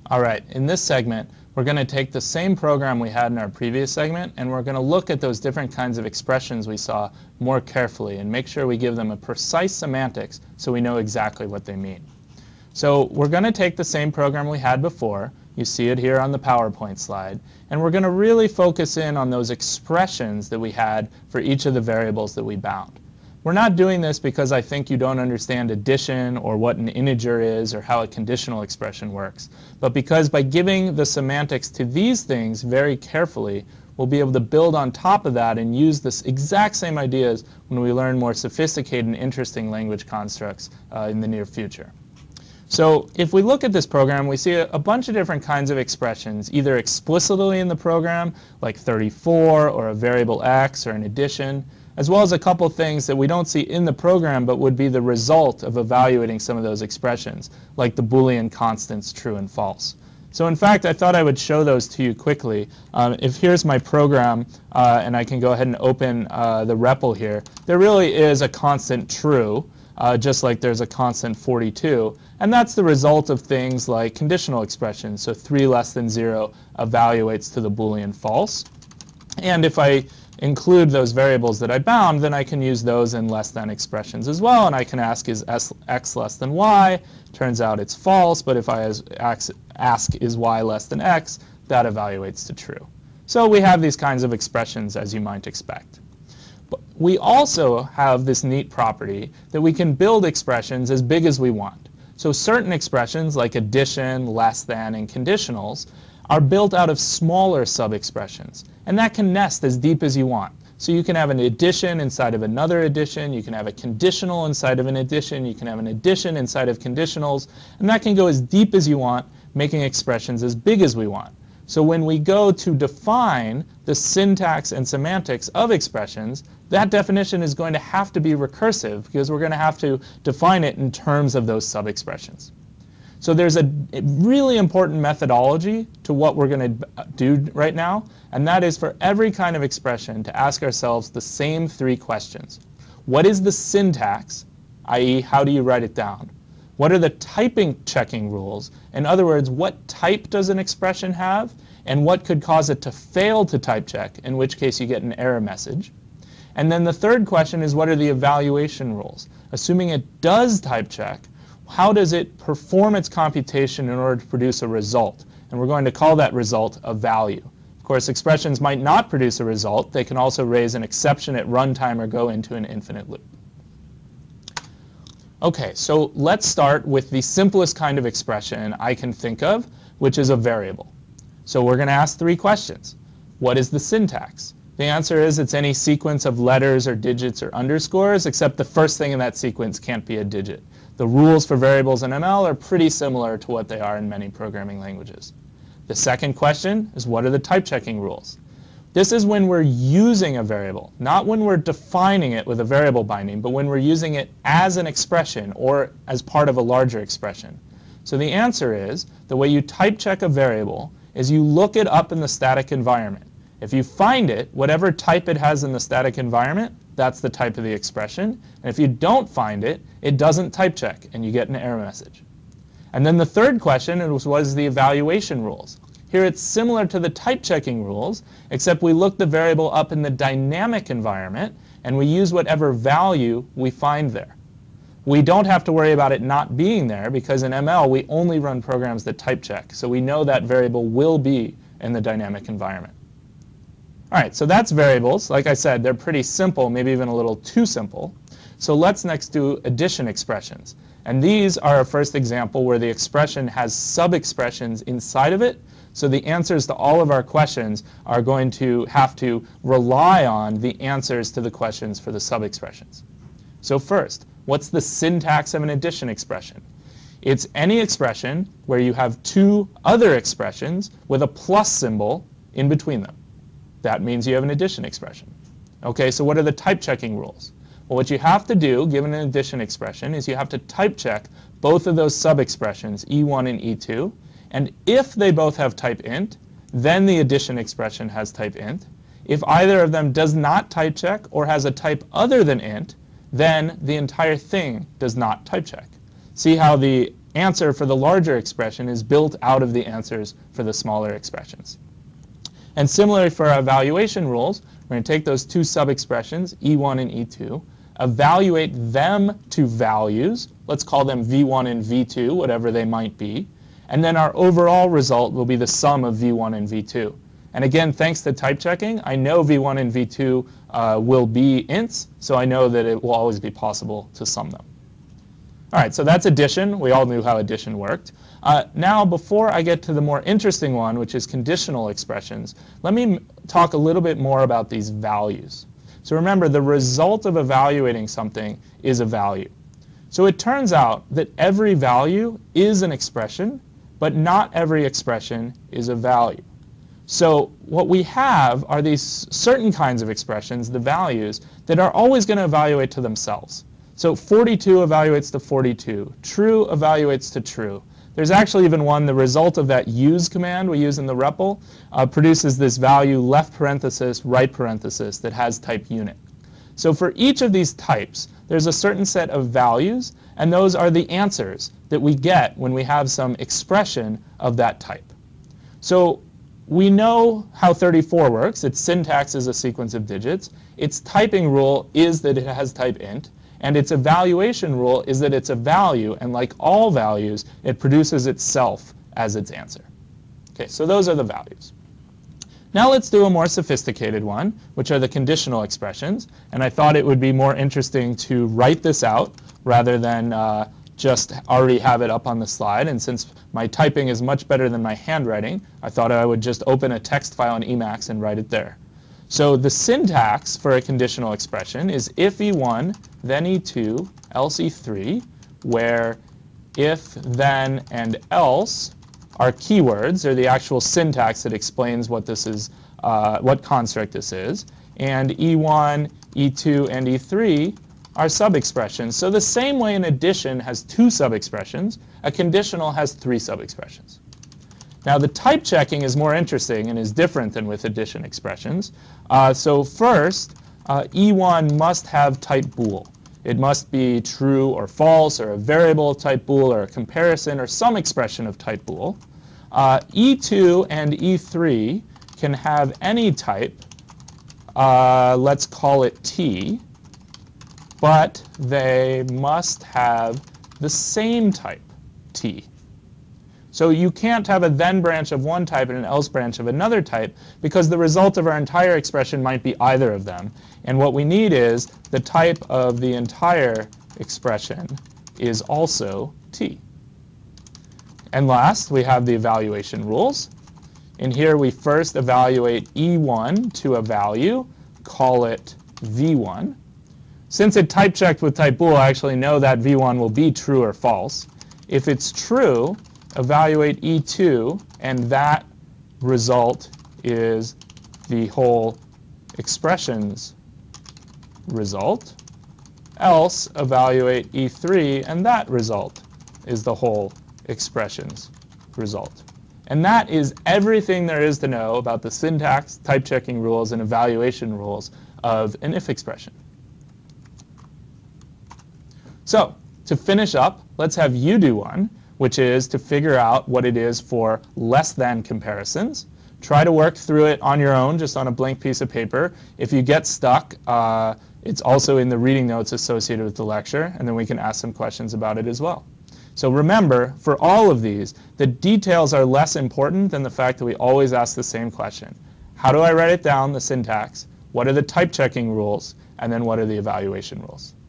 All right, in this segment, we're going to take the same program we had in our previous segment, and we're going to look at those different kinds of expressions we saw more carefully and make sure we give them a precise semantics so we know exactly what they mean. So we're going to take the same program we had before. You see it here on the PowerPoint slide. And we're going to really focus in on those expressions that we had for each of the variables that we bound. We're not doing this because I think you don't understand addition or what an integer is or how a conditional expression works, but because by giving the semantics to these things very carefully, we'll be able to build on top of that and use this exact same ideas when we learn more sophisticated and interesting language constructs in the near future. So if we look at this program, we see a bunch of different kinds of expressions, either explicitly in the program, like 34 or a variable x or an addition, as well as a couple things that we don't see in the program but would be the result of evaluating some of those expressions, like the Boolean constants true and false. So in fact, I thought I would show those to you quickly. If here's my program, and I can go ahead and open the REPL here, there really is a constant true, just like there's a constant 42. And that's the result of things like conditional expressions. So 3 less than 0 evaluates to the Boolean false. And if I include those variables that I bound, then I can use those in less than expressions as well. And I can ask, is x less than y? Turns out it's false. But if I ask, is y less than x? That evaluates to true. So we have these kinds of expressions as you might expect. But we also have this neat property that we can build expressions as big as we want. So certain expressions like addition, less than, and conditionals are built out of smaller sub-expressions. And that can nest as deep as you want. So you can have an addition inside of another addition. You can have a conditional inside of an addition. You can have an addition inside of conditionals. And that can go as deep as you want, making expressions as big as we want. So when we go to define the syntax and semantics of expressions, that definition is going to have to be recursive because we're going to have to define it in terms of those sub-expressions. So there's a really important methodology to what we're going to do right now, and that is for every kind of expression to ask ourselves the same 3 questions. What is the syntax, i.e., how do you write it down? What are the typing checking rules? In other words, what type does an expression have, and what could cause it to fail to type check, in which case you get an error message. And then the third question is, what are the evaluation rules? Assuming it does type check, how does it perform its computation in order to produce a result? And we're going to call that result a value. Of course, expressions might not produce a result. They can also raise an exception at runtime or go into an infinite loop. OK, so let's start with the simplest kind of expression I can think of, which is a variable. So we're going to ask 3 questions. What is the syntax? The answer is it's any sequence of letters or digits or underscores, except the first thing in that sequence can't be a digit. The rules for variables in ML are pretty similar to what they are in many programming languages. The second question is, what are the type checking rules? This is when we're using a variable, not when we're defining it with a variable binding, but when we're using it as an expression or as part of a larger expression. So the answer is, the way you type check a variable is you look it up in the static environment. If you find it, whatever type it has in the static environment, that's the type of the expression. And if you don't find it, it doesn't type check, and you get an error message. And then the third question was, what is the evaluation rules? Here it's similar to the type checking rules, except we look the variable up in the dynamic environment, and we use whatever value we find there. We don't have to worry about it not being there, because in ML we only run programs that type check. So we know that variable will be in the dynamic environment. All right, so that's variables. Like I said, they're pretty simple, maybe even a little too simple. So let's next do addition expressions. And these are our first example where the expression has sub-expressions inside of it. So the answers to all of our questions are going to have to rely on the answers to the questions for the sub-expressions. So first, what's the syntax of an addition expression? It's any expression where you have 2 other expressions with a plus symbol in between them. That means you have an addition expression. OK, so what are the type checking rules? Well, what you have to do, given an addition expression, is you have to type check both of those sub-expressions, E1 and E2. And if they both have type int, then the addition expression has type int. If either of them does not type check or has a type other than int, then the entire thing does not type check. See how the answer for the larger expression is built out of the answers for the smaller expressions. And similarly for our evaluation rules, we're going to take those two sub-expressions, E1 and E2, evaluate them to values. Let's call them V1 and V2, whatever they might be. And then our overall result will be the sum of V1 and V2. And again, thanks to type checking, I know V1 and V2 will be ints, so I know that it will always be possible to sum them. All right, so that's addition. We all knew how addition worked. Now, before I get to the more interesting one, which is conditional expressions, let me talk a little bit more about these values. So remember, the result of evaluating something is a value. So it turns out that every value is an expression, but not every expression is a value. So what we have are these certain kinds of expressions, the values, that are always going to evaluate to themselves. So 42 evaluates to 42. True evaluates to true. There's actually even one, the result of that use command we use in the REPL produces this value left parenthesis, right parenthesis that has type unit. So for each of these types, there's a certain set of values, and those are the answers that we get when we have some expression of that type. So we know how 34 works. Its syntax is a sequence of digits. Its typing rule is that it has type int. And its evaluation rule is that it's a value, and like all values, it produces itself as its answer. Okay, so those are the values. Now let's do a more sophisticated one, which are the conditional expressions. And I thought it would be more interesting to write this out rather than just already have it up on the slide. And since my typing is much better than my handwriting, I thought I would just open a text file in Emacs and write it there. So the syntax for a conditional expression is if E1, then E2, else E3, where if, then, and else are keywords, or the actual syntax that explains what this is, what construct this is. And E1, E2, and E3 are sub-expressions. So the same way an addition has two sub-expressions, a conditional has three sub-expressions. Now the type checking is more interesting and is different than with addition expressions. So first, E1 must have type bool. It must be true or false, or a variable type bool, or a comparison, or some expression of type bool. E2 and E3 can have any type, let's call it T, but they must have the same type, T. So you can't have a then branch of one type and an else branch of another type, because the result of our entire expression might be either of them. And what we need is the type of the entire expression is also T. And last, we have the evaluation rules. In here, we first evaluate E1 to a value, call it V1. Since it type checked with type bool, I actually know that V1 will be true or false. If it's true, evaluate E2, and that result is the whole expression's result. Else, evaluate E3, and that result is the whole expression's result. And that is everything there is to know about the syntax, type checking rules, and evaluation rules of an if expression. So to finish up, let's have you do one, which is to figure out what it is for less than comparisons. Try to work through it on your own, just on a blank piece of paper. If you get stuck, it's also in the reading notes associated with the lecture, and then we can ask some questions about it as well. So remember, for all of these, the details are less important than the fact that we always ask the same question. How do I write it down, the syntax? What are the type checking rules? And then what are the evaluation rules?